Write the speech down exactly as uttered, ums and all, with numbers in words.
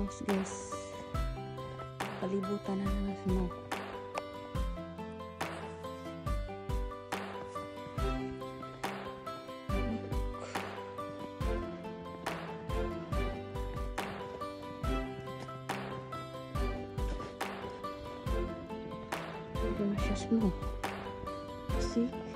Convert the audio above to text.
snows guys. Kalibutan na ng snow. Hindi na siya snow. See?